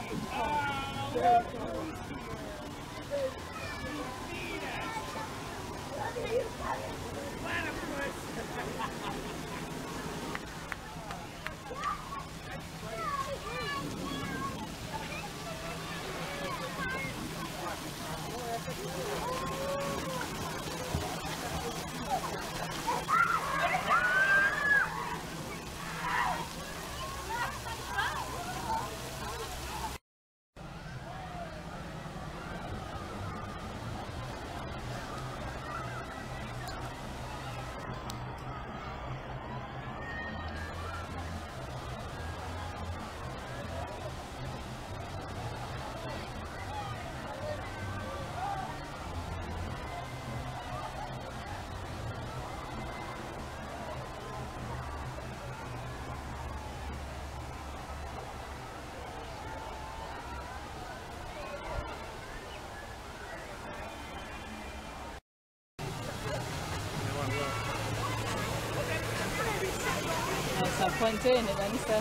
San Fuente en el Anista.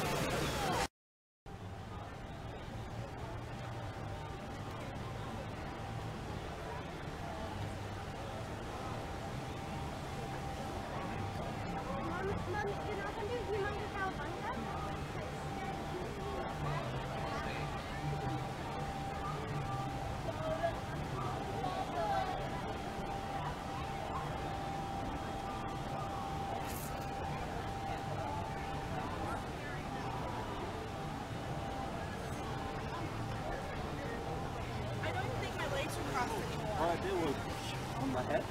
All I did was on my head.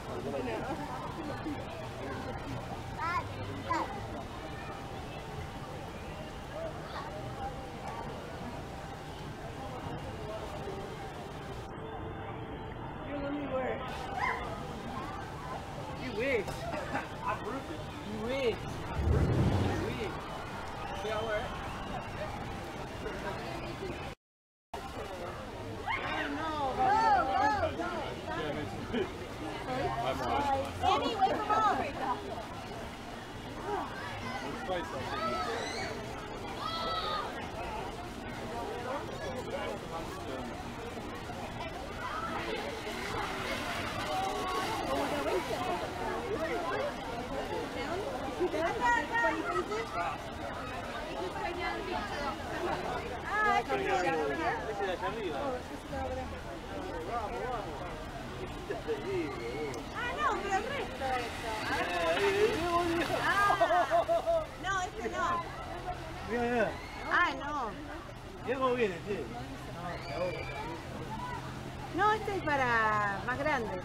You let me wear it. You wish. I broke it. You wish. You wish. See how I wear it? Annie, wake them up! No, pero el resto de eso. No, este no. Mira, No. mira cómo viene, sí. No, este es para más grandes.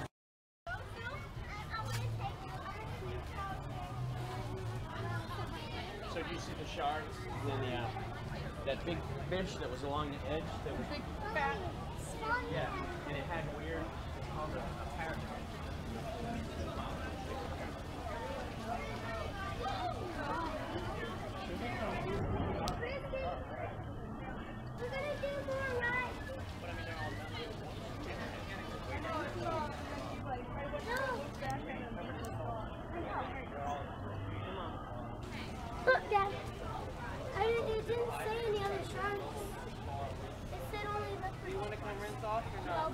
So do you see the sharks? And then that big fish that was along the edge. That was big fat. Yeah, and it had weird. It's called a parrot. We're gonna do more rides. But I mean, they're all done. Look, Dad. It didn't say any other sharks. It said only look for. Do you want to come rinse off or not?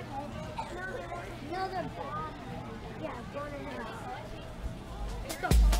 No, they're bad. Yeah, go in the house. Let's go.